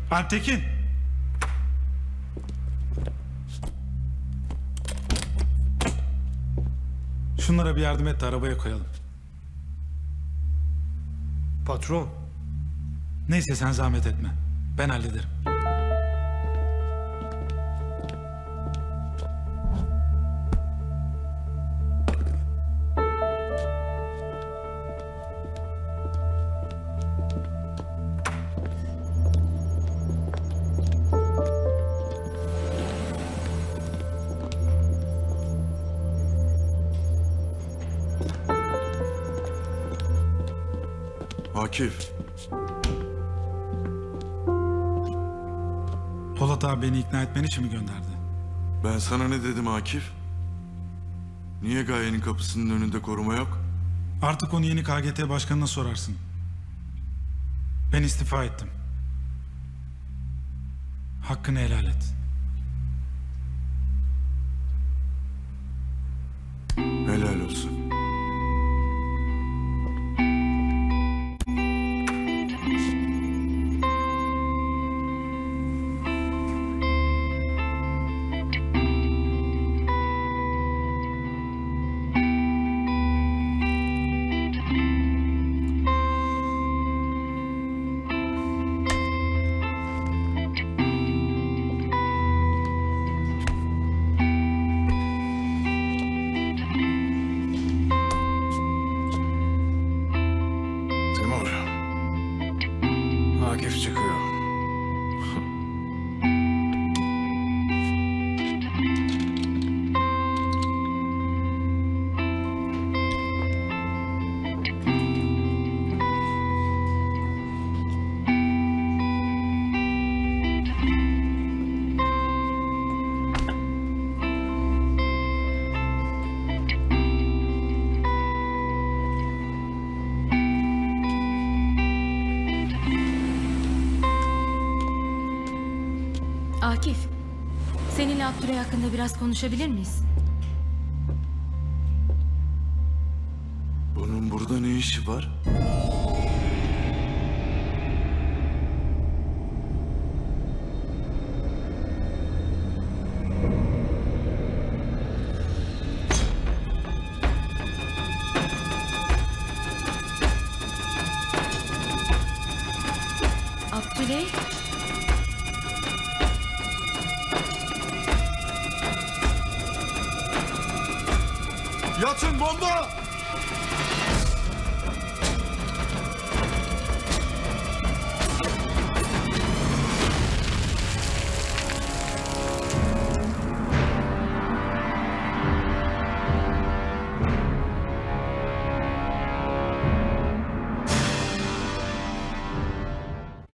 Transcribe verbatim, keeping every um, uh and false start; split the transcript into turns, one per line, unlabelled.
Alptekin. Şunlara bir yardım et de arabaya koyalım.
Patron.
Neyse sen zahmet etme. Ben hallederim.
Akif.
Polat abi beni ikna etmen için mi gönderdi?
Ben sana ne dedim Akif? Niye Gaye'nin kapısının önünde koruma yok?
Artık onu yeni K G T başkanına sorarsın. Ben istifa ettim. Hakkını helal et.
Helal olsun.
Akif çıkıyor.
Akif, seninle Abdülay hakkında biraz konuşabilir miyiz?
Bunun burada ne işi var?
Abdülay?
Yatın bomba!